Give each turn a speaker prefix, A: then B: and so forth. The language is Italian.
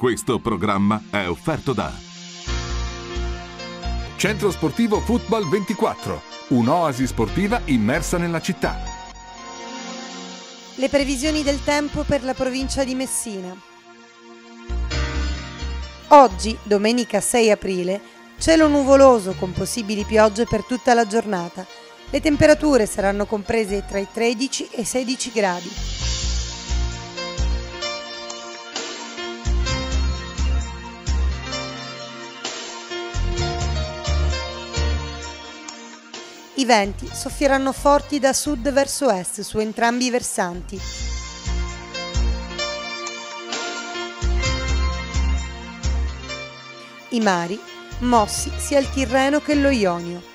A: Questo programma è offerto da
B: Centro Sportivo Football 24, un'oasi sportiva immersa nella città.
C: Le previsioni del tempo per la provincia di Messina. Oggi, domenica 6 aprile, cielo nuvoloso con possibili piogge per tutta la giornata. Le temperature saranno comprese tra i 13 e i 16 gradi. I venti soffieranno forti da sud verso est su entrambi i versanti. I mari mossi sia il Tirreno che lo Ionio.